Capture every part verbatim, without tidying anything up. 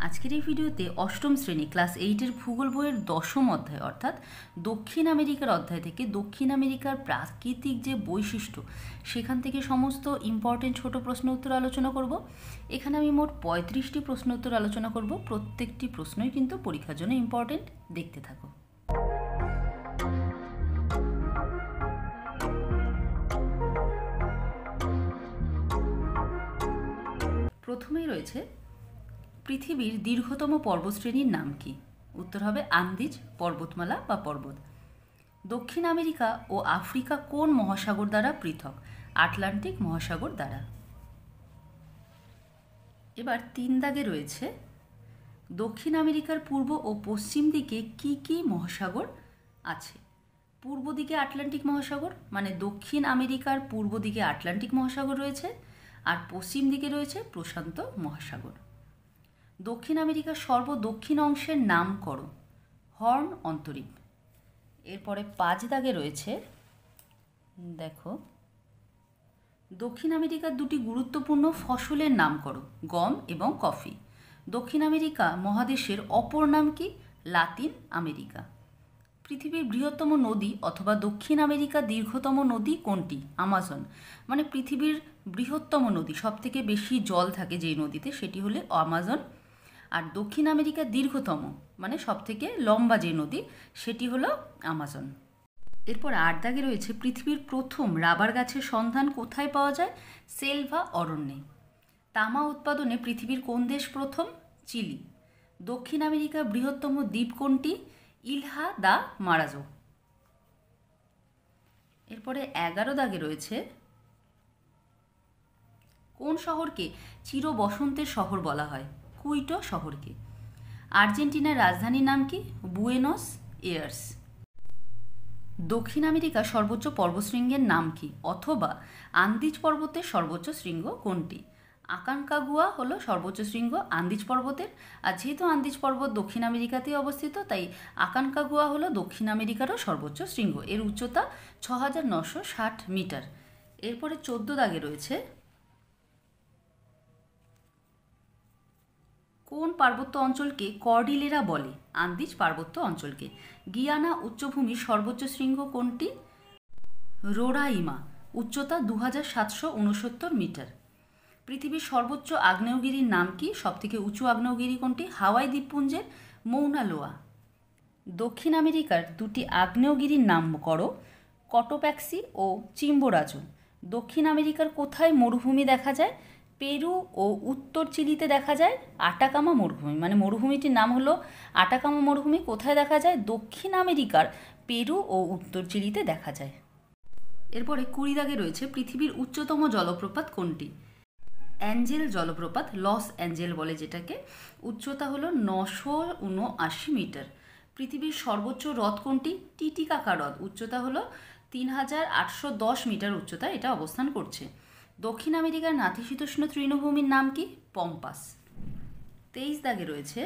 আজকের এই ভিডিওতে অষ্টম শ্রেণী ক্লাস এইটের ভূগোল বইয়ের দশম অধ্যায় অর্থাৎ দক্ষিণ আমেরিকার অধ্যায় থেকে দক্ষিণ আমেরিকার প্রাকৃতিক যে বৈশিষ্ট্য সেখান থেকে সমস্ত ইম্পর্টেন্ট ছোট প্রশ্ন উত্তর আলোচনা করব। এখানে আমি মোট পঁয়ত্রিশটি প্রশ্ন উত্তর আলোচনা করব। প্রত্যেকটি প্রশ্নই কিন্তু পরীক্ষার জন্য ইম্পর্টেন্ট। দেখতে থাকো। প্রথমেই রয়েছে পৃথিবীর দীর্ঘতম পর্বতশ্রেণীর নাম কি? উত্তর হবে আন্দিজ পর্বতমালা বা পর্বত। দক্ষিণ আমেরিকা ও আফ্রিকা কোন মহাসাগর দ্বারা পৃথক? আটলান্টিক মহাসাগর দ্বারা। এবার তিন দাগে রয়েছে দক্ষিণ আমেরিকার পূর্ব ও পশ্চিম দিকে কি কি মহাসাগর আছে? পূর্ব দিকে আটলান্টিক মহাসাগর, মানে দক্ষিণ আমেরিকার পূর্ব দিকে আটলান্টিক মহাসাগর রয়েছে, আর পশ্চিম দিকে রয়েছে প্রশান্ত মহাসাগর। দক্ষিণ আমেরিকার সর্বদক্ষিণ অংশের নাম করো। হর্ন অন্তরীপ। এরপরে পাঁচ দাগে রয়েছে, দেখো, দক্ষিণ আমেরিকার দুটি গুরুত্বপূর্ণ ফসলের নাম করো। গম এবং কফি। দক্ষিণ আমেরিকা মহাদেশের অপর নাম কি? Latin America. পৃথিবীর বৃহত্তম নদী অথবা দক্ষিণ আমেরিকার দীর্ঘতম নদী কোনটি? আমাজন। মানে পৃথিবীর বৃহত্তম নদী, সব থেকে বেশি জল থাকে যেই নদীতে, সেটি হলে আমাজন। আর দক্ষিণ আমেরিকার দীর্ঘতম মানে সব থেকে লম্বা যে নদী, সেটি হলো আমাজন। এরপর আট দাগে রয়েছে পৃথিবীর প্রথম রাবার গাছের সন্ধান কোথায় পাওয়া যায়? সেলভা অরণ্যে। তামা উৎপাদনে পৃথিবীর কোন দেশ প্রথম? চিলি। দক্ষিণ আমেরিকার বৃহত্তম দ্বীপ কোনটি? Ilha da Marajo. এরপরে এগারো দাগে রয়েছে কোন শহরকে চির বসন্তের শহর বলা হয়? কুইটো শহরকে। আর্জেন্টিনার রাজধানীর নাম কি? Buenos Aires. দক্ষিণ আমেরিকার সর্বোচ্চ পর্বতশৃঙ্গের নাম কি? অথবা আন্দিজ পর্বতের সর্বোচ্চ শৃঙ্গ কোনটি? আকানকাগুয়া হলো সর্বোচ্চ শৃঙ্গ আন্দিজ পর্বতের। আর যেহেতু আন্দিজ পর্বত দক্ষিণ আমেরিকাতেই অবস্থিত, তাই আকানকাগুয়া হলো দক্ষিণ আমেরিকারও সর্বোচ্চ শৃঙ্গ। এর উচ্চতা ছ হাজার নশো ষাট মিটার। এরপরে চোদ্দ দাগে রয়েছে কোন পার্বত্য অঞ্চলকে কর্ডিলেরা বলে? আন্দিজ পার্বত্য অঞ্চলকে। গিয়ানা উচ্চভূমির সর্বোচ্চ শৃঙ্গ কোনটি? রোরাইমা। উচ্চতা দু হাজার সাতশো উনসত্তর মিটার। পৃথিবীর সর্বোচ্চ আগ্নেয়গিরির নাম কি? সবথেকে উঁচু আগ্নেয়গিরি কোনটি? হাওয়াই দ্বীপপুঞ্জের মৌনা লোয়া। দক্ষিণ আমেরিকার দুটি আগ্নেয়গিরির নাম করো। কটোপ্যাক্সি ও চিম্বোরাজো। দক্ষিণ আমেরিকার কোথায় মরুভূমি দেখা যায়? পেরু ও উত্তর চিলিতে দেখা যায় আটাকামা মরুভূমি। মানে মরুভূমিটির নাম হলো আটাকামা মরুভূমি। কোথায় দেখা যায়? দক্ষিণ আমেরিকার পেরু ও উত্তর চিলিতে দেখা যায়। এরপরে কুড়ি দাগে রয়েছে পৃথিবীর উচ্চতম জলপ্রপাত কোনটি? অ্যাঞ্জেল জলপ্রপাত, লস অ্যাঞ্জেল বলে যেটাকে। উচ্চতা হলো নশো উনআশি মিটার। পৃথিবীর সর্বোচ্চ হ্রদ কোনটি? টিটিকাকা হ্রদ। উচ্চতা হলো তিন হাজার আটশো দশ মিটার উচ্চতা এটা অবস্থান করছে। দক্ষিণ আমেরিকার নাতিশীতোষ্ণ তৃণভূমির নাম কি? পম্পাস। তেইশ দাগে রয়েছে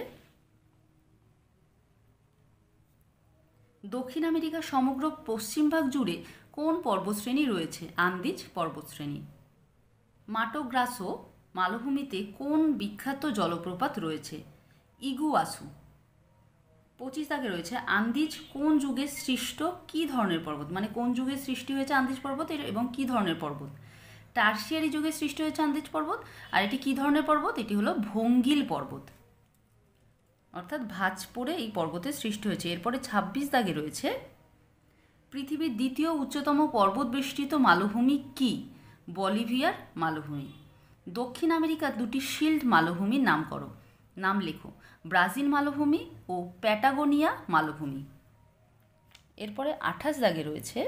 দক্ষিণ আমেরিকার সমগ্র পশ্চিমভাগ জুড়ে কোন পর্বতশ্রেণী রয়েছে? আন্দিজ পর্বতশ্রেণী। মাটো গ্রাসো মালভূমিতে কোন বিখ্যাত জলপ্রপাত রয়েছে? ইগুয়াসু। পঁচিশ দাগে রয়েছে আন্দিজ কোন যুগে সৃষ্ট কি ধরনের পর্বত? মানে কোন যুগে সৃষ্টি হয়েছে আন্দিজ পর্বত এবং কি ধরনের পর্বত? টার্সিয়ারি যুগে সৃষ্টি হয়েছে আন্দিজ পর্বত। আর এটি কি ধরনের পর্বত? এটি হলো ভঙ্গিল পর্বত, অর্থাৎ ভাঁজ পড়ে এই পর্বতের সৃষ্টি হয়েছে। এরপরে ছাব্বিশ দাগে রয়েছে পৃথিবীর দ্বিতীয় উচ্চতম পর্বত বেষ্টিত মালভূমি কি? বলিভিয়ার মালভূমি। দক্ষিণ আমেরিকার দুটি শিল্ড মালভূমির নাম করো। নাম লেখো। ব্রাজিল মালভূমি ও প্যাটাগোনিয়া মালভূমি। এরপরে আঠাশ দাগে রয়েছে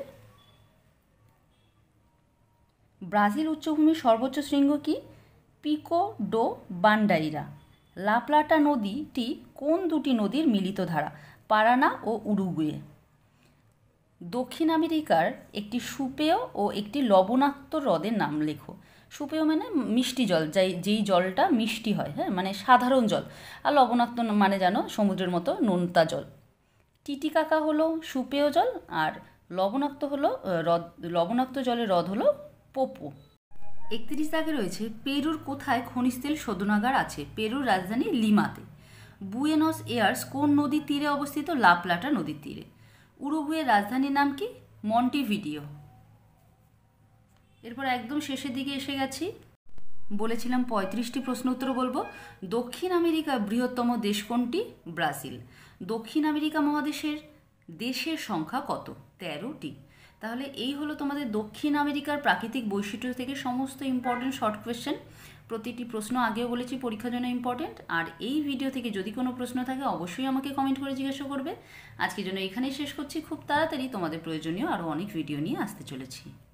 ব্রাজিল উচ্চভূমির সর্বোচ্চ শৃঙ্গ কি? Pico do Bandeira. La Plata নদীটি কোন দুটি নদীর মিলিত ধারা? পারানা ও উরুগুয়ে। দক্ষিণ আমেরিকার একটি সুপেয় ও একটি লবণাক্ত হ্রদের নাম লেখো। সুপেয় মানে মিষ্টি জল, যাই যেই জলটা মিষ্টি হয়, হ্যাঁ, মানে সাধারণ জল। আর লবণাক্ত মানে জানো সমুদ্রের মতো নোনতা জল। টিটিকাকা হলো সুপেয় জল, আর লবণাক্ত হলো হ্রদ, লবণাক্ত জলের হ্রদ হলো পোপো। একত্রিশ দাগে রয়েছে পেরুর কোথায় খনিজ তেল শোধনাগার আছে? পেরুর রাজধানী লিমাতে। বুয়েনোস এয়ার্স কোন নদীর তীরে অবস্থিত? লা প্লাটা নদীর তীরে। উরুগুয়ের রাজধানীর নাম কি? মন্টিভিডিও। এরপর একদম শেষের দিকে এসে গেছি, বলেছিলাম পঁয়ত্রিশটি প্রশ্ন উত্তর বলবো। দক্ষিণ আমেরিকার বৃহত্তম দেশ কোনটি? ব্রাজিল। দক্ষিণ আমেরিকা মহাদেশের দেশের সংখ্যা কত? তেরোটি। তাহলে এই হলো তোমাদের দক্ষিণ আমেরিকার প্রাকৃতিক বৈশিষ্ট্য থেকে সমস্ত ইম্পর্টেন্ট শর্ট কোয়েশ্চেন। প্রতিটি প্রশ্ন আগেও বলেছি পরীক্ষার জন্য ইম্পর্টেন্ট। আর এই ভিডিও থেকে যদি কোনো প্রশ্ন থাকে অবশ্যই আমাকে কমেন্ট করে জিজ্ঞাসা করবে। আজকের জন্য এখানেই শেষ করছি। খুব তাড়াতাড়ি তোমাদের প্রয়োজনীয় আরও অনেক ভিডিও নিয়ে আসতে চলেছি।